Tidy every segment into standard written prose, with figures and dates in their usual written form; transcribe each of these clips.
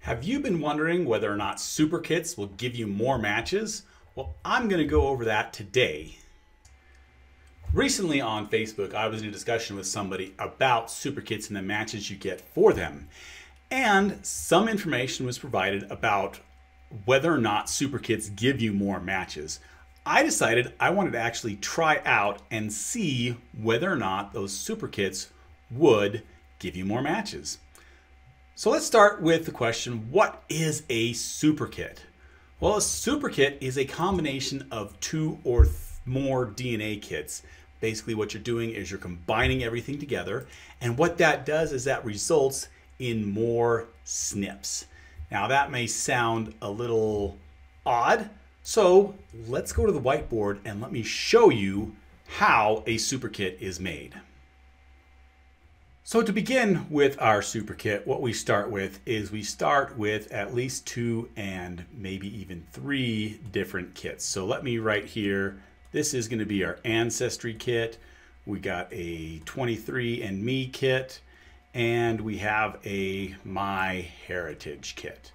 Have you been wondering whether or not super kits will give you more matches? Well, I'm going to go over that today. Recently on Facebook, I was in a discussion with somebody about super kits and the matches you get for them. And some information was provided about whether or not super kits give you more matches. I decided I wanted to actually try out and see whether or not those super kits would give you more matches. So let's start with the question, what is a super kit? Well, a super kit is a combination of two or more DNA kits. Basically what you're doing is you're combining everything together, and what that does is that results in more SNPs. Now that may sound a little odd, so let's go to the whiteboard and let me show you how a super kit is made. So to begin with our super kit, what we start with is we start with at least 2 and maybe even 3 different kits. So let me write here, this is going to be our Ancestry kit. We got a 23andMe kit, and we have a MyHeritage kit.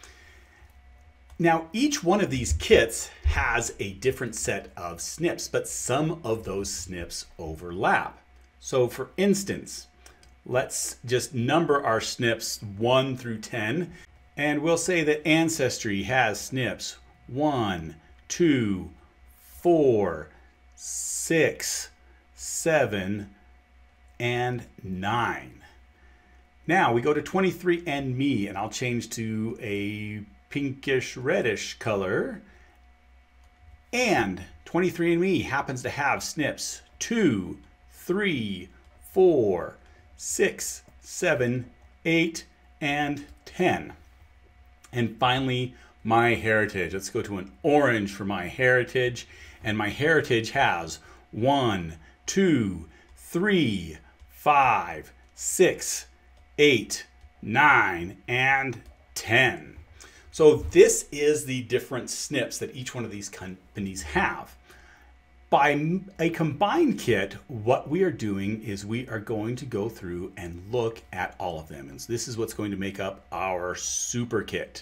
Now each one of these kits has a different set of SNPs, but some of those SNPs overlap. So for instance, let's just number our SNPs 1 through 10, and we'll say that Ancestry has SNPs 1, 2, 4, 6, 7, and 9. Now we go to 23andMe, and I'll change to a pinkish reddish color. And 23andMe happens to have SNPs 2, 3, 4, 6, 7, 8, and 10. And finally, MyHeritage. Let's go to an orange for MyHeritage. And MyHeritage has 1, 2, 3, 5, 6, 8, 9, and 10. So this is the different SNPs that each one of these companies have. By a combined kit, what we are doing is we are going to go through and look at all of them. And so this is what's going to make up our super kit.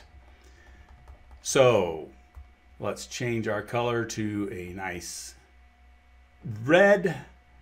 So let's change our color to a nice red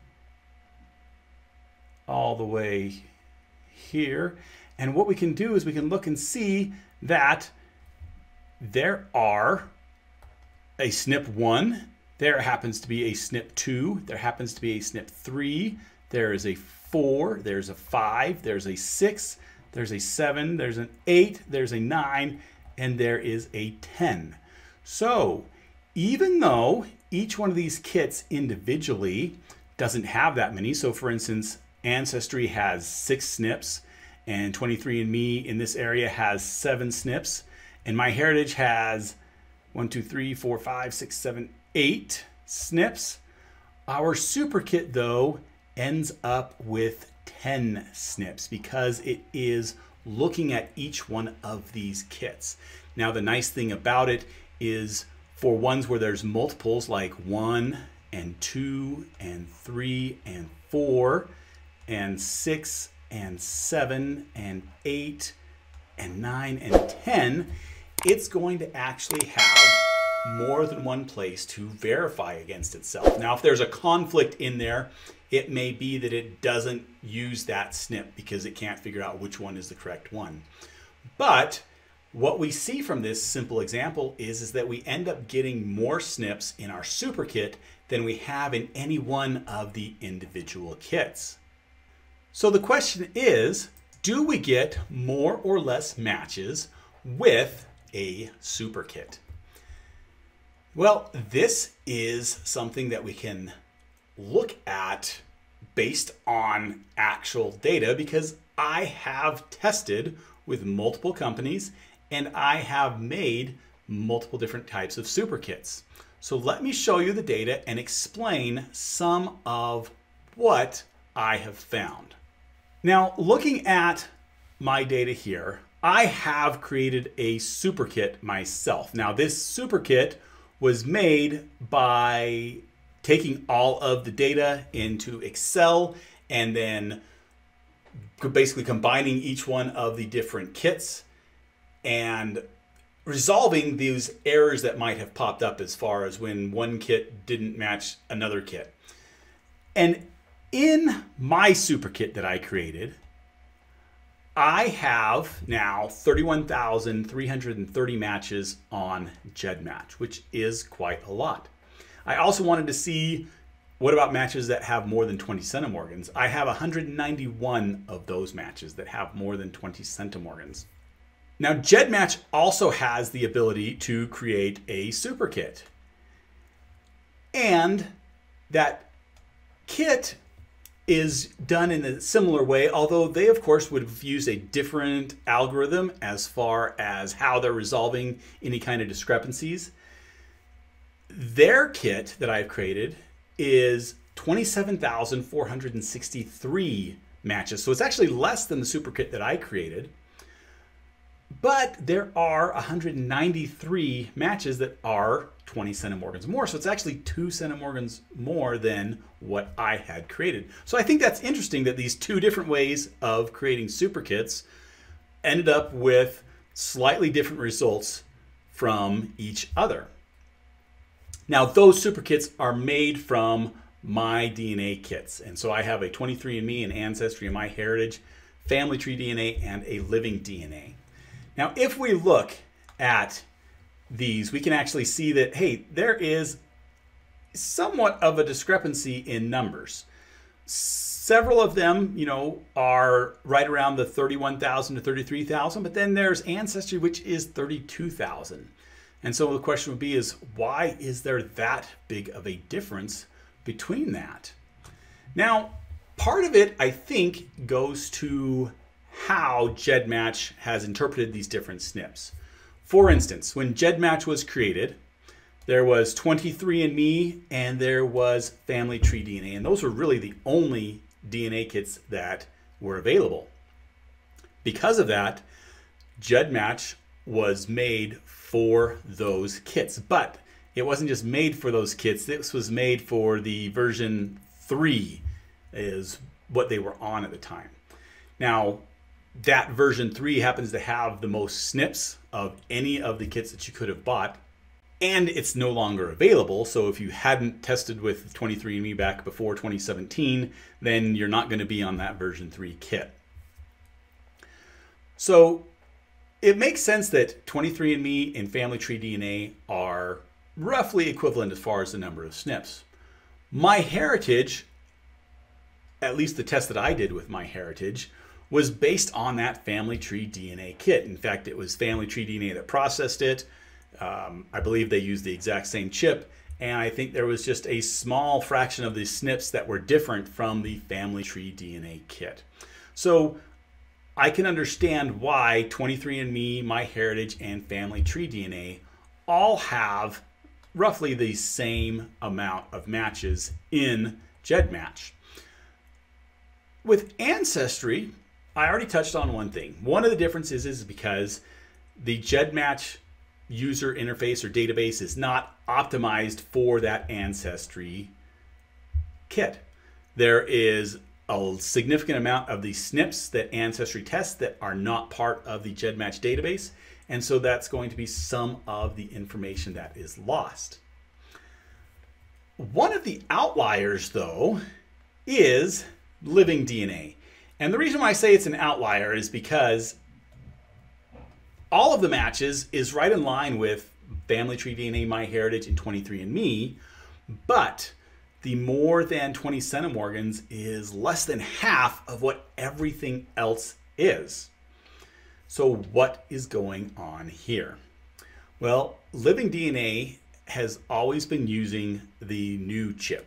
all the way here. And what we can do is we can look and see that there are a SNP 1, there happens to be a SNP 2, there happens to be a SNP 3, there is a 4, there's a 5, there's a 6, there's a 7, there's an 8, there's a 9, and there is a 10. So even though each one of these kits individually doesn't have that many, so for instance, Ancestry has 6 SNPs, and 23andMe in this area has 7 SNPs, and MyHeritage has 1, 2, 3, 4, 5, 6, 7, 8 SNPs. Our super kit though ends up with 10 SNPs because it is looking at each one of these kits. Now the nice thing about it is for ones where there's multiples like 1 and 2 and 3 and 4 and 6 and 7 and 8 and 9 and 10, it's going to actually have more than one place to verify against itself. Now, if there's a conflict in there, it may be that it doesn't use that SNP because it can't figure out which one is the correct one. But what we see from this simple example is that we end up getting more SNPs in our super kit than we have in any one of the individual kits. So the question is, do we get more or less matches with a super kit? Well, this is something that we can look at based on actual data because I have tested with multiple companies and I have made multiple different types of super kits. So let me show you the data and explain some of what I have found. Now, looking at my data here, I have created a super kit myself. Now, this super kit was made by taking all of the data into Excel and then basically combining each one of the different kits and resolving these errors that might have popped up as far as when one kit didn't match another kit. And in my super kit that I created, I have now 31,330 matches on GEDmatch, which is quite a lot. I also wanted to see, what about matches that have more than 20 centimorgans? I have 191 of those matches that have more than 20 centimorgans. Now, GEDmatch also has the ability to create a super kit. And that kit is done in a similar way, although they, of course, would have used a different algorithm as far as how they're resolving any kind of discrepancies. Their kit that I've created is 27,463 matches. So it's actually less than the super kit that I created. But there are 193 matches that are 20 centimorgans more. So it's actually 2 centimorgans more than what I had created. So I think that's interesting that these two different ways of creating super kits ended up with slightly different results from each other. Now, those super kits are made from my DNA kits. And so I have a 23andMe, an Ancestry, and MyHeritage, Family Tree DNA, and a Living DNA. Now, if we look at these, we can actually see that, hey, there is somewhat of a discrepancy in numbers. Several of them, are right around the 31,000 to 33,000, but then there's Ancestry, which is 32,000. And so the question would be is, why is there that big of a difference between that? Now, part of it, I think, goes to how GEDmatch has interpreted these different SNPs. For instance, when GEDmatch was created, there was 23andMe and there was Family Tree DNA, and those were really the only DNA kits that were available. Because of that, GEDmatch was made for those kits, but it wasn't just made for those kits. This was made for the version 3 is what they were on at the time. Now, that version 3 happens to have the most SNPs of any of the kits that you could have bought, and it's no longer available. So if you hadn't tested with 23andMe back before 2017, then you're not going to be on that version 3 kit. So it makes sense that 23andMe and Family Tree DNA are roughly equivalent as far as the number of SNPs. MyHeritage, at least the test that I did with MyHeritage, was based on that Family Tree DNA kit. In fact, it was Family Tree DNA that processed it. I believe they used the exact same chip, and I think there was just a small fraction of the SNPs that were different from the Family Tree DNA kit. So I can understand why 23andMe, MyHeritage, and Family Tree DNA all have roughly the same amount of matches in GEDmatch. With Ancestry, I already touched on one thing. One of the differences is because the GEDmatch user interface or database is not optimized for that Ancestry kit. There is a significant amount of the SNPs that Ancestry tests that are not part of the GEDmatch database, and so that's going to be some of the information that is lost. One of the outliers, though, is Living DNA. And the reason why I say it's an outlier is because all of the matches is right in line with Family Tree DNA, MyHeritage, and 23andMe, but the more than 20 centimorgans is less than half of what everything else is. So what is going on here? Well, Living DNA has always been using the new chip,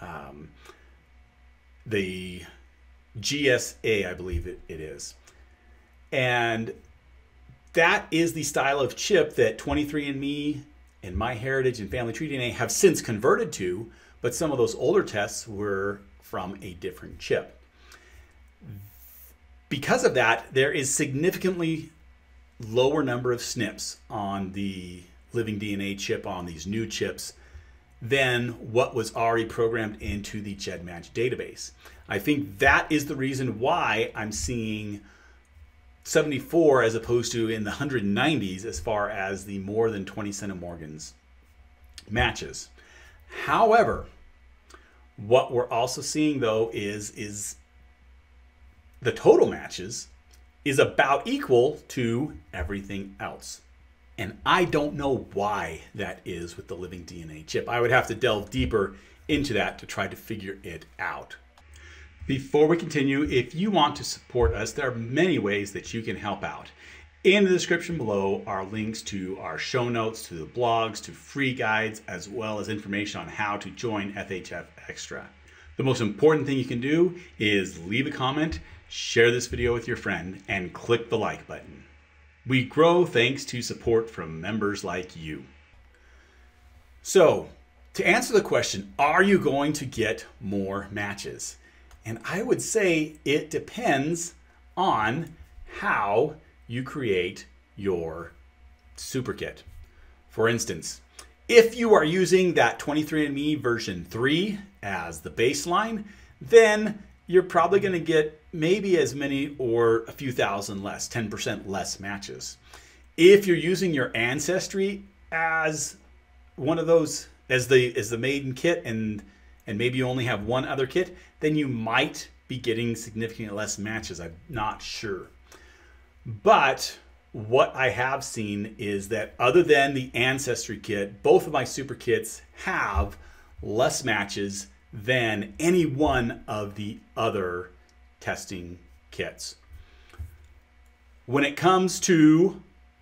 the GSA, I believe it is. And that is the style of chip that 23andMe and MyHeritage and Family Tree DNA have since converted to, but some of those older tests were from a different chip. Because of that, there is significantly lower number of SNPs on the Living DNA chip, on these new chips, than what was already programmed into the GEDmatch database. I think that is the reason why I'm seeing 74 as opposed to in the 190s as far as the more than 20 centimorgans matches. However, what we're also seeing though is the total matches is about equal to everything else. And I don't know why that is with the living DNA chip. I would have to delve deeper into that to try to figure it out. Before we continue, if you want to support us, there are many ways that you can help out. In the description below are links to our show notes, to the blogs, to free guides, as well as information on how to join FHF Extra. The most important thing you can do is leave a comment, share this video with your friend, and click the like button. We grow thanks to support from members like you. So, to answer the question, are you going to get more matches? And I would say it depends on how you create your super kit. For instance, if you are using that 23andMe version 3 as the baseline, then you're probably going to get maybe as many or a few thousand less, 10% less matches. If you're using your Ancestry as one of those, as the maiden kit, and maybe you only have one other kit, then you might be getting significantly less matches. I'm not sure. But what I have seen is that other than the Ancestry kit, both of my super kits have less matches than any one of the other testing kits. When it comes to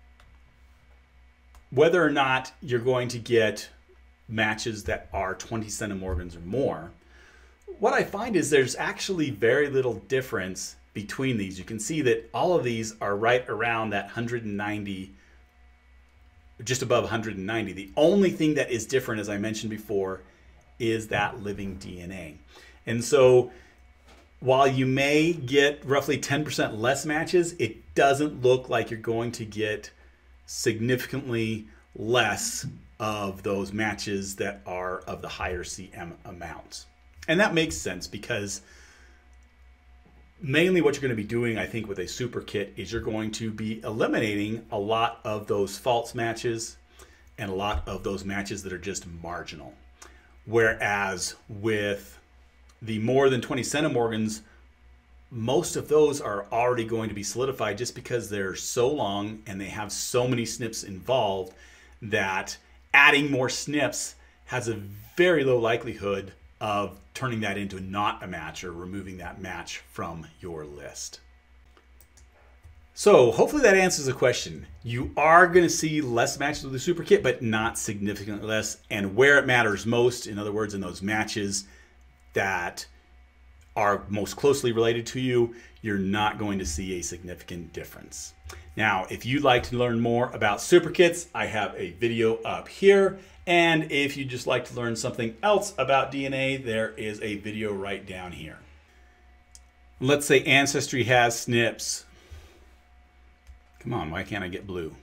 whether or not you're going to get matches that are 20 centimorgans or more, what I find is there's actually very little difference between these. You can see that all of these are right around that 190, just above 190. The only thing that is different, as I mentioned before, is that living DNA. And so while you may get roughly 10% less matches, it doesn't look like you're going to get significantly less of those matches that are of the higher CM amounts. And that makes sense because mainly what you're going to be doing, I think, with a super kit is you're going to be eliminating a lot of those false matches and a lot of those matches that are just marginal. Whereas with the more than 20 centimorgans, most of those are already going to be solidified just because they're so long and they have so many SNPs involved that adding more SNPs has a very low likelihood of turning that into not a match or removing that match from your list. So hopefully that answers the question. You are going to see less matches with the super kit, but not significantly less. And where it matters most, in other words, in those matches that are most closely related to you, you're not going to see a significant difference. Now, if you'd like to learn more about super kits, I have a video up here. And if you'd just like to learn something else about DNA, there is a video right down here. Let's say Ancestry has SNPs. Come on, why can't I get blue?